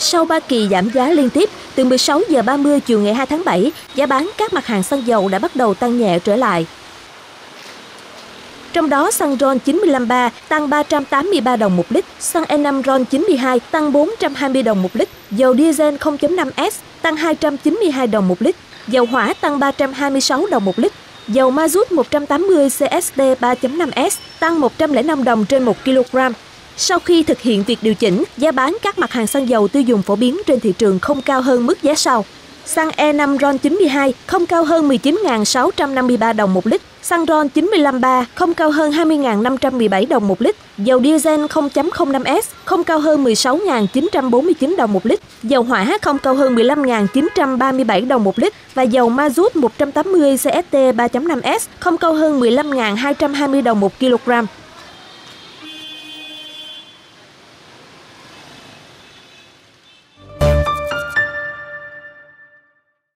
Sau 3 kỳ giảm giá liên tiếp, từ 16 giờ 30 chiều ngày 2 tháng 7, giá bán các mặt hàng xăng dầu đã bắt đầu tăng nhẹ trở lại. Trong đó, xăng RON 95 tăng 383 đồng một lít, xăng E5 RON 92 tăng 420 đồng một lít, dầu diesel 0.5S tăng 292 đồng một lít, dầu hỏa tăng 326 đồng một lít, dầu ma rút 180 CST 3.5S tăng 105 đồng trên 1 kg. Sau khi thực hiện việc điều chỉnh, giá bán các mặt hàng xăng dầu tiêu dùng phổ biến trên thị trường không cao hơn mức giá sau. Xăng E5 RON 92 không cao hơn 19.653 đồng một lít, xăng RON 95 không cao hơn 20.517 đồng một lít, dầu diesel 0.05S không cao hơn 16.949 đồng một lít, dầu hỏa không cao hơn 15.937 đồng một lít và dầu ma rút 180 CST 3.5S không cao hơn 15.220 đồng một kg.